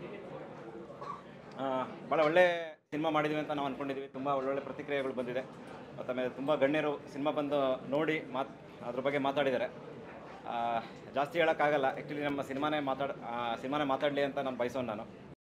ಭಾಳ ಒಳ್ಳೆ ಸಿನಿಮಾ ಮಾಡಿದ್ದೀವಿ ಅಂತ ನಾವು ಅಂದ್ಕೊಂಡಿದ್ದೀವಿ. ತುಂಬ ಒಳ್ಳೊಳ್ಳೆ ಪ್ರತಿಕ್ರಿಯೆಗಳು ಬಂದಿದೆ. ಮತ್ತು ಆಮೇಲೆ ತುಂಬ ಗಣ್ಯರು ಸಿನಿಮಾ ಬಂದು ನೋಡಿ ಮಾತು ಅದ್ರ ಬಗ್ಗೆ ಮಾತಾಡಿದ್ದಾರೆ. ಜಾಸ್ತಿ ಹೇಳೋಕ್ಕಾಗಲ್ಲ, ಆ್ಯಕ್ಚುಲಿ ನಮ್ಮ ಸಿನಿಮಾನೇ ಮಾತಾಡ ಸಿನಿಮಾನೇ ಮಾತಾಡಲಿ ಅಂತ ನಾನು ಬಯಸೋನು ನಾನು.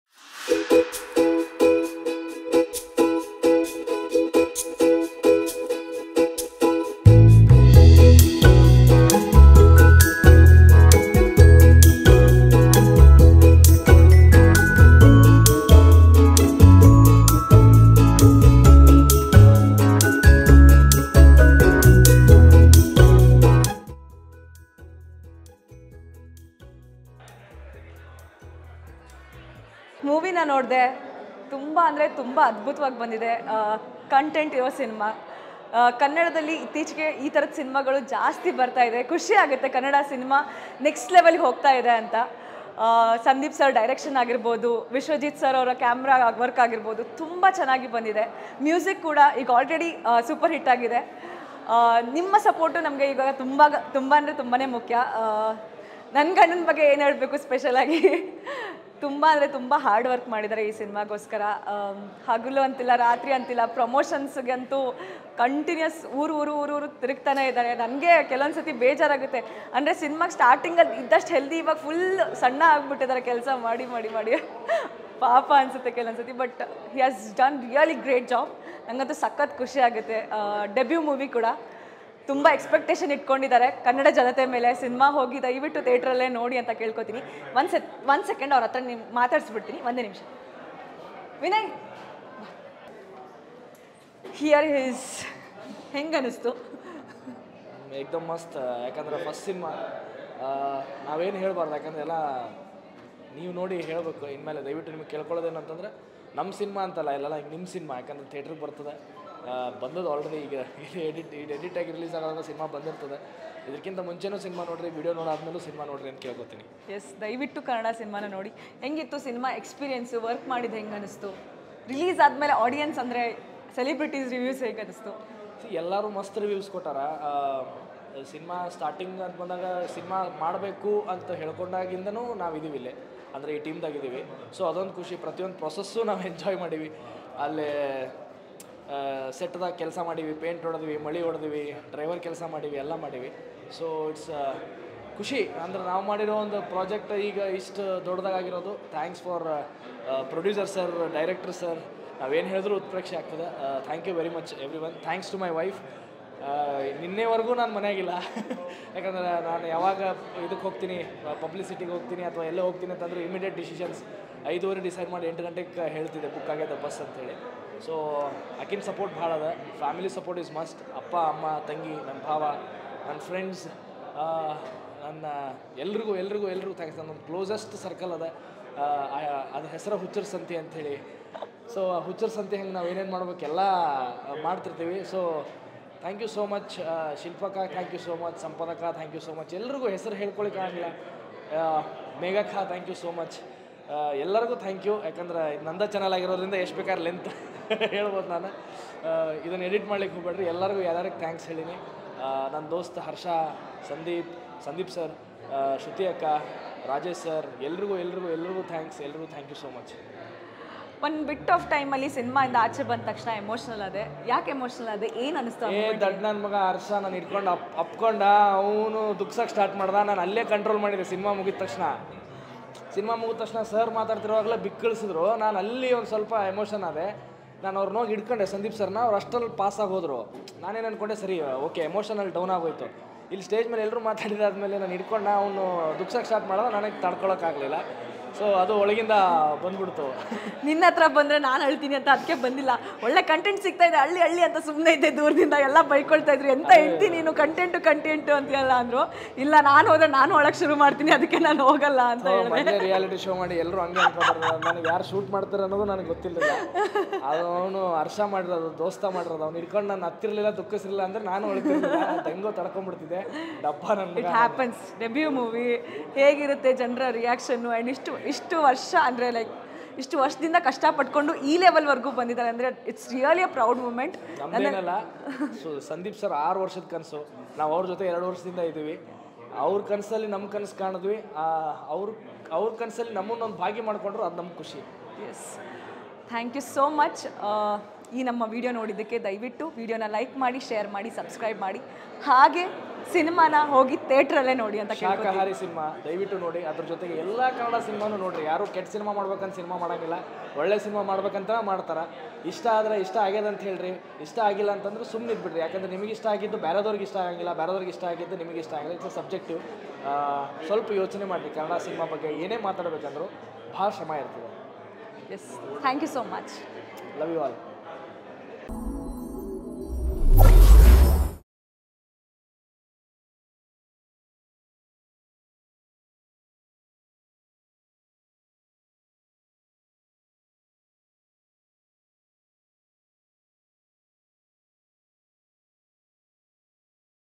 ಮೂವಿನ ನೋಡಿದೆ, ತುಂಬ ಅಂದರೆ ತುಂಬ ಅದ್ಭುತವಾಗಿ ಬಂದಿದೆ. ಕಂಟೆಂಟ್ ಇರೋ ಸಿನಿಮಾ. ಕನ್ನಡದಲ್ಲಿ ಇತ್ತೀಚೆಗೆ ಈ ಥರದ ಸಿನಿಮಾಗಳು ಜಾಸ್ತಿ ಬರ್ತಾ ಇದೆ. ಖುಷಿ ಆಗುತ್ತೆ ಕನ್ನಡ ಸಿನಿಮಾ ನೆಕ್ಸ್ಟ್ ಲೆವೆಲ್ಗೆ ಹೋಗ್ತಾ ಇದೆ ಅಂತ. ಸಂದೀಪ್ ಸರ್ ಡೈರೆಕ್ಷನ್ ಆಗಿರ್ಬೋದು, ವಿಶ್ವಜಿತ್ ಸರ್ ಅವರ ಕ್ಯಾಮ್ರಾ ವರ್ಕ್ ಆಗಿರ್ಬೋದು, ತುಂಬ ಚೆನ್ನಾಗಿ ಬಂದಿದೆ. ಮ್ಯೂಸಿಕ್ ಕೂಡ ಈಗ ಆಲ್ರೆಡಿ ಸೂಪರ್ ಹಿಟ್ ಆಗಿದೆ. ನಿಮ್ಮ ಸಪೋರ್ಟು ನಮಗೆ ಇವಾಗ ತುಂಬ ತುಂಬ ಅಂದರೆ ತುಂಬಾ ಮುಖ್ಯ. ನನ್ನ ಗಂಡನ ಬಗ್ಗೆ ಏನು ಹೇಳಬೇಕು ಸ್ಪೆಷಲಾಗಿ, ತುಂಬ ಅಂದರೆ ತುಂಬ ಹಾರ್ಡ್ ವರ್ಕ್ ಮಾಡಿದ್ದಾರೆ ಈ ಸಿನಿಮಾಗೋಸ್ಕರ. ಹಗಲು ಅಂತಿಲ್ಲ ರಾತ್ರಿ ಅಂತಿಲ್ಲ, ಪ್ರಮೋಷನ್ಸ್ಗಂತೂ ಕಂಟಿನ್ಯೂಸ್ ಊರು ಊರು ಊರು ಊರು ತಿರುಗ್ತಾನೆ ಇದ್ದಾರೆ. ನನಗೆ ಕೆಲವೊಂದು ಸತಿ ಬೇಜಾರಾಗುತ್ತೆ, ಅಂದರೆ ಸಿನಿಮಾಗೆ ಸ್ಟಾರ್ಟಿಂಗಲ್ಲಿ ಇದ್ದಷ್ಟು ಹೆಲ್ದಿ ಇವಾಗ ಫುಲ್ ಸಣ್ಣ ಆಗಿಬಿಟ್ಟಿದ್ದಾರೆ ಕೆಲಸ ಮಾಡಿ ಮಾಡಿ ಮಾಡಿ ಪಾಪ ಅನಿಸುತ್ತೆ ಕೆಲವೊಂದು ಸತಿ. But he has done really great job. ನನಗಂತೂ ಸಖತ್ ಖುಷಿ ಆಗುತ್ತೆ. ಡೆಬ್ಯೂ ಮೂವಿ ಕೂಡ ತುಂಬ ಎಕ್ಸ್ಪೆಕ್ಟೇಷನ್ ಇಟ್ಕೊಂಡಿದ್ದಾರೆ ಕನ್ನಡ ಜನತೆ ಮೇಲೆ. ಸಿನಿಮಾ ಹೋಗಿ ದಯವಿಟ್ಟು ಥಿಯೇಟ್ರಲ್ಲೇ ನೋಡಿ ಅಂತ ಕೇಳ್ಕೊತೀನಿ. ಒಂದು ಸೆ ಒಂದು ಸೆಕೆಂಡ್ ಅವ್ರ ಹತ್ರ ನೀವು ಮಾತಾಡಿಸ್ಬಿಡ್ತೀನಿ, ಒಂದೇ ನಿಮಿಷ. ವಿನಯ್, ಹಿಯರ್ ಈಸ್ ಹೆಂಗೆ ಅನ್ನಿಸ್ತು? ಏಕ್ದಮ್ ಮಸ್ತ್. ಯಾಕಂದ್ರೆ ಫಸ್ಟ್ ಸಿನಿಮಾ ನಾವೇನು ಹೇಳ್ಬಾರ್ದು, ಯಾಕಂದರೆ ಎಲ್ಲ ನೀವು ನೋಡಿ ಹೇಳಬೇಕು. ಇನ್ಮೇಲೆ ದಯವಿಟ್ಟು ನಿಮಗೆ ಕೇಳ್ಕೊಳ್ಳೋದೇನಂತಂದರೆ ನಮ್ಮ ಸಿನಿಮಾ ಅಂತಲ್ಲ, ಇಲ್ಲೆಲ್ಲ ನಿಮ್ಮ ಸಿನಿಮಾ. ಯಾಕಂದರೆ ಥಿಯೇಟ್ರಿಗೆ ಬರ್ತದೆ, ಬಂದದ್ದು ಆಲ್ರೆಡಿ. ಈಗ ಇದು ಎಡಿಟ್ ಇದು ಎಡಿಟ್ ಆಗಿ ರಿಲೀಸ್ ಆಗೋದಾಗ ಸಿನಿಮಾ ಬಂದಿರ್ತದೆ. ಇದಕ್ಕಿಂತ ಮುಂಚೆನೂ ಸಿನಿಮಾ ನೋಡ್ರಿ, ವಿಡಿಯೋ ನೋಡಾದ್ಮೇಲೂ ಸಿನಿಮಾ ನೋಡ್ರಿ ಅಂತ ಕೇಳ್ಕೊತೀನಿ. ಎಸ್, ದಯವಿಟ್ಟು ಕನ್ನಡ ಸಿನಿಮಾನ ನೋಡಿ. ಹೆಂಗಿತ್ತು ಸಿನಿಮಾ ಎಕ್ಸ್ಪೀರಿಯೆನ್ಸು? ವರ್ಕ್ ಮಾಡಿದ್ದು ಹೆಂಗೆ ಅನ್ನಿಸ್ತು? ರಿಲೀಸ್ ಆದಮೇಲೆ ಆಡಿಯನ್ಸ್ ಅಂದರೆ ಸೆಲೆಬ್ರಿಟೀಸ್ ರಿವ್ಯೂಸ್ ಹೇಗೆ ಅನ್ನಿಸ್ತು? ಎಲ್ಲರೂ ಮಸ್ತ್ ರಿವ್ಯೂಸ್ ಕೊಟ್ಟಾರ. ಸಿನಿಮಾ ಸ್ಟಾರ್ಟಿಂಗ್ ಅಂತ ಬಂದಾಗ ಸಿನಿಮಾ ಮಾಡಬೇಕು ಅಂತ ಹೇಳ್ಕೊಂಡಾಗಿಂದನೂ ನಾವಿದ್ದೀವಿ ಇಲ್ಲೇ, ಅಂದರೆ ಈ ಟೀಮ್ದಾಗಿದ್ದೀವಿ. ಸೊ ಅದೊಂದು ಖುಷಿ. ಪ್ರತಿಯೊಂದು ಪ್ರೊಸೆಸ್ಸು ನಾವು ಎಂಜಾಯ್ ಮಾಡೀವಿ. ಅಲ್ಲೇ ಸೆಟ್ದಾಗ ಕೆಲಸ ಮಾಡೀವಿ, ಪೇಂಟ್ ಹೊಡೆದ್ವಿ, ಮಳಿ ಹೊಡೆದ್ವಿ, ಡ್ರೈವರ್ ಕೆಲಸ ಮಾಡೀವಿ, ಎಲ್ಲ ಮಾಡೀವಿ. ಸೊ ಇಟ್ಸ್ ಖುಷಿ. ಅಂದರೆ ನಾವು ಮಾಡಿರೋ ಒಂದು ಪ್ರಾಜೆಕ್ಟ್ ಈಗ ಇಷ್ಟು ದೊಡ್ಡದಾಗಿರೋದು thanks for producer sir, director sir. ನಾವೇನು ಹೇಳಿದ್ರು ಉತ್ಪ್ರೇಕ್ಷೆ ಆಗ್ತದೆ. Thank you very much everyone. Thanks to my wife. ನಿನ್ನೆವರೆಗೂ ನಾನು ಮನೆಯಾಗಿಲ್ಲ, ಯಾಕಂದರೆ ನಾನು ಯಾವಾಗ ಇದಕ್ಕೆ ಹೋಗ್ತೀನಿ, ಪಬ್ಲಿಸಿಟಿಗೆ ಹೋಗ್ತೀನಿ ಅಥವಾ ಎಲ್ಲೇ ಹೋಗ್ತೀನಿ ಅಂತಂದ್ರೆ ಇಮಿಡಿಯೇಟ್ ಡಿಸಿಷನ್ಸ್ ಐದುವರೆ ಡಿಸೈಡ್ ಮಾಡಿ ಎಂಟು ಗಂಟೆಗೆ ಹೇಳ್ತಿದ್ದೆ ಬುಕ್ ಆಗ್ಯದ ಬಸ್ ಅಂತೇಳಿ. ಸೊ ಆಕಿನ ಸಪೋರ್ಟ್ ಭಾಳ ಅದ. Family support is must. ಅಪ್ಪ, ಅಮ್ಮ, ತಂಗಿ, ನನ್ನ ಭಾವ, ನನ್ನ ಫ್ರೆಂಡ್ಸ್, ನನ್ನ ಎಲ್ರಿಗೂ ಎಲ್ರಿಗೂ ಎಲ್ರಿಗೂ ಥ್ಯಾಂಕ್ಸ್. ನನ್ನ ಕ್ಲೋಸೆಸ್ಟ್ ಸರ್ಕಲ್ ಅದ. ಅದು ಹೆಸರು ಹುಚ್ಚರ ಸಂತೆ ಅಂಥೇಳಿ. ಸೊ ಆ ಹುಚ್ಚರ ಸಂತೆ ಹೆಂಗೆ ನಾವು ಏನೇನು ಮಾಡ್ಬೇಕೆಲ್ಲ ಮಾಡ್ತಿರ್ತೀವಿ. So thank you so much ಶಿಲ್ಪಕ್ಕ, ಥ್ಯಾಂಕ್ ಯು ಸೋ ಮಚ್ ಸಂಪದಕ, ಥ್ಯಾಂಕ್ ಯು ಸೋ ಮಚ್. ಎಲ್ರಿಗೂ ಹೆಸರು ಹೇಳ್ಕೊಳಿಕ್ಕಾಗಲ್ಲ. ಮೇಘಕ್ಕ, ಥ್ಯಾಂಕ್ ಯು ಸೋ ಮಚ್. ಎಲ್ಲರಿಗೂ ಥ್ಯಾಂಕ್ ಯು. ಯಾಕಂದ್ರೆ ನಂದ ಚಾನಲ್ ಆಗಿರೋದ್ರಿಂದ ಎಷ್ಟು ಬೇಕಾದ್ರೆ ಲೆಂತ್ ಹೇಳ್ಬೋದು ನಾನು. ಇದನ್ನು ಎಡಿಟ್ ಮಾಡ್ಲಿಕ್ಕೆ ಹೋಗ್ಬೇಡ್ರಿ. ಎಲ್ಲರಿಗೂ ಯಾರ್ಯಾರಿಗೆ ಥ್ಯಾಂಕ್ಸ್ ಹೇಳೀನಿ. ನನ್ನ ದೋಸ್ತ ಹರ್ಷ, ಸಂದೀಪ್, ಸಂದೀಪ್ ಸರ್, ಶ್ರುತಿ ಅಕ್ಕ, ರಾಜೇಶ್ ಸರ್, ಎಲ್ರಿಗೂ ಎಲ್ರಿಗೂ ಎಲ್ರಿಗೂ ಥ್ಯಾಂಕ್ಸ್. ಎಲ್ರಿಗೂ ಥ್ಯಾಂಕ್ ಯು ಸೋ ಮಚ್. ಒಂದು ಬಿಟ್ ಆಫ್ ಟೈಮಲ್ಲಿ ಸಿನಿಮಾಯಿಂದ ಆಚೆ ಬಂದ ತಕ್ಷಣ ಎಮೋಷ್ನಲ್ ಅದೇ. ಯಾಕೆ ಎಮೋಷ್ನಲ್ ಅದೇ? ಏನು ಅನಿಸ್ತಾ? ಏ ದಡ್ ನನ್ನ ಮಗ ಹರ್ಷ ನಾನು ಇಟ್ಕೊಂಡು ಅಪ್ ಅಪ್ಕೊಂಡ ಅವನು ದುಗ್ಸಕ್ಕೆ ಸ್ಟಾರ್ಟ್ ಮಾಡ್ದ. ನಾನು ಅಲ್ಲೇ ಕಂಟ್ರೋಲ್ ಮಾಡಿದೆ. ಸಿನಿಮಾ ಮುಗಿದ ತಕ್ಷಣ ಸಿನಿಮಾ ಮುಗಿದ ತಕ್ಷಣ ಸರ್ ಮಾತಾಡ್ತಿರುವಾಗಲೇ ಬಿಕ್ಕಳಿಸಿದ್ರು. ನಾನು ಅಲ್ಲಿ ಒಂದು ಸ್ವಲ್ಪ ಎಮೋಷನ್ ಆದೆ. ನಾನು ಅವ್ರನ್ನ ಹೋಗಿ ಹಿಡ್ಕೊಂಡೆ ಸಂದೀಪ್ ಸರ್ನ. ಅವ್ರು ಅಷ್ಟರಲ್ಲಿ ಪಾಸ್ ಆಗೋದ್ರು. ನಾನೇನು ಅಂದ್ಕೊಂಡೆ, ಸರಿ ಓಕೆ ಎಮೋಷನಲ್ಲಿ ಡೌನ್ ಆಗೋಯ್ತು. ಇಲ್ಲಿ ಸ್ಟೇಜ್ ಮೇಲೆ ಎಲ್ಲರೂ ಮಾತಾಡಿದಾದ್ಮೇಲೆ ನಾನು ಹಿಡ್ಕೊಂಡು ಅವನು ದುಗ್ಸಕ್ಕೆ ಸ್ಟಾರ್ಟ್ ಮಾಡಿದ. ನನಗೆ ತಡ್ಕೊಳಕ್ಕಾಗಲಿಲ್ಲ. ಸೊ ಅದು ಒಳಗಿಂದ ಬಂದ್ಬಿಡ್ತು. ನಿನ್ನ ಹತ್ರ ಬಂದರೆ ನಾನು ಅಳ್ತೀನಿ ಅಂತ ಅದಕ್ಕೆ ಬಂದಿಲ್ಲ. ಒಳ್ಳೆ ಕಂಟೆಂಟ್ ಸಿಗ್ತಾ ಇದೆ, ಹಳ್ಳಿ ಹಳ್ಳಿ ಅಂತ ಸುಮ್ಮನೆ ಇದ್ದೆ ದೂರದಿಂದ. ಎಲ್ಲ ಬೈಕೊಳ್ತಾ ಇದ್ರು, ಎಂತ ಹೇಳ್ತೀನಿ ನೀನು ಕಂಟೆಂಟು ಕಂಟೆಂಟು ಅಂತೆಲ್ಲ ಅಂದರು. ಇಲ್ಲ, ನಾನು ಹೋದ್ರೆ ನಾನು ಒಳಗೆ ಶುರು ಮಾಡ್ತೀನಿ, ಅದಕ್ಕೆ ನಾನು ಹೋಗಲ್ಲ ಅಂತ ಹೇಳಿದೆ. ರಿಯಾಲಿಟಿ ಶೋ ಮಾಡಿ ಎಲ್ಲರೂ ಹಂಗೆ ಅನ್ಕೊಂಡ್ರೆ ನನಗೆ ಯಾರು ಶೂಟ್ ಮಾಡ್ತಾರೆ ಅನ್ನೋದು ನನಗೆ ಗೊತ್ತಿರಲಿಲ್ಲ. ಅದು ಅವನು ಹರ್ಷ ಮಾಡಿರೋದು, ದೋಸ್ತ ಮಾಡಿರೋದು. ಅವ್ನು ಹಿಡ್ಕೊಂಡು ನಾನು ಹತ್ತಿರಲಿಲ್ಲ, ದುಃಖಿಸಿರಲಿಲ್ಲ ಅಂದರೆ ನಾನು ಒಳಗಿರಲಿಲ್ಲ. ಹೆಂಗೋ ತಡ್ಕೊಂಡ್ಬಿಡ್ತಿದ್ದೆ ಡಬ್ಬ. ನನ್ನ ಇಟ್ ಹ್ಯಾಪನ್ಸ್. ಡೆಬ್ಯೂ ಮೂವಿ ಹೇಗಿರುತ್ತೆ ಜನರ ರಿಯಾಕ್ಷನ್ನು. ಆ್ಯಂಡ್ ಇಷ್ಟು ಇಷ್ಟು ವರ್ಷ ಅಂದರೆ ಲೈಕ್ ಇಷ್ಟು ವರ್ಷದಿಂದ ಕಷ್ಟಪಟ್ಕೊಂಡು ಈ ಲೆವೆಲ್ವರೆಗೂ ಬಂದಿದ್ದಾರೆ ಅಂದರೆ it's really a proud moment. ನಮ್ದೇನಲ್ಲ, ಸೊ ಸಂದೀಪ್ ಸರ್ ಆರು ವರ್ಷದ ಕನಸು. ನಾವು ಅವ್ರ ಜೊತೆ ಎರಡು ವರ್ಷದಿಂದ ಇದ್ದೀವಿ. ಅವ್ರ ಕನಸಲ್ಲಿ ನಮ್ಮ ಕನಸು ಕಾಣಿದ್ವಿ. ಅವ್ರ ಅವ್ರ ಕನಸಲ್ಲಿ ನಮ್ಮನ್ನೊಂದು ಭಾಗಿ ಮಾಡಿಕೊಂಡ್ರು, ಅದು ನಮ್ಗೆ ಖುಷಿ. Yes, thank you so much. ಈ ನಮ್ಮ ವಿಡಿಯೋ ನೋಡಿದ್ದಕ್ಕೆ ದಯವಿಟ್ಟು ವಿಡಿಯೋನ ಲೈಕ್ ಮಾಡಿ, ಶೇರ್ ಮಾಡಿ, ಸಬ್ಸ್ಕ್ರೈಬ್ ಮಾಡಿ. ಹಾಗೆ ಸಿನಿಮಾನ ಹೋಗಿ ಥಿಯೇಟ್ರಲ್ಲೇ ನೋಡಿ ಅಂತ ಕೇಳ್ತೀನಿ. ಶಾಕಾಹಾರಿ ಸಿನಿಮಾ ದಯವಿಟ್ಟು ನೋಡಿ. ಅದ್ರ ಜೊತೆಗೆ ಎಲ್ಲ ಕನ್ನಡ ಸಿನಿಮಾನು ನೋಡ್ರಿ. ಯಾರು ಕೆಟ್ಟ ಸಿನಿಮಾ ಮಾಡ್ಬೇಕಂತ ಸಿನಿಮಾ ಮಾಡೋಂಗಿಲ್ಲ, ಒಳ್ಳೆ ಸಿನಿಮಾ ಮಾಡ್ಬೇಕಂತ ಮಾಡ್ತಾರೆ. ಇಷ್ಟ ಆದರೆ ಇಷ್ಟ ಆಗ್ಯದ ಅಂತ ಹೇಳ್ರಿ, ಇಷ್ಟ ಆಗಿಲ್ಲ ಅಂತಂದ್ರೆ ಸುಮ್ಮನೆ ಇದ್ಬಿಡ್ರಿ. ಯಾಕಂದ್ರೆ ನಿಮಗೆ ಇಷ್ಟ ಆಗಿದ್ದು ಬೇರೆದವ್ರಿಗೆ ಇಷ್ಟ ಆಗಂಗಿಲ್ಲ, ಬೇರೆದವ್ರಿಗೆ ಇಷ್ಟ ಆಗಿದ್ದು ನಿಮಗೆ ಇಷ್ಟ ಆಗಿಲ್ಲ. It's subjective. ಸ್ವಲ್ಪ ಯೋಚನೆ ಮಾಡಿರಿ. ಕನ್ನಡ ಸಿನಿಮಾ ಬಗ್ಗೆ ಏನೇ ಮಾತಾಡಬೇಕಂದ್ರೂ ಭಾಳ ಶ್ರಮ ಇರ್ತದೆ. Yes, thank you so much. Love you all.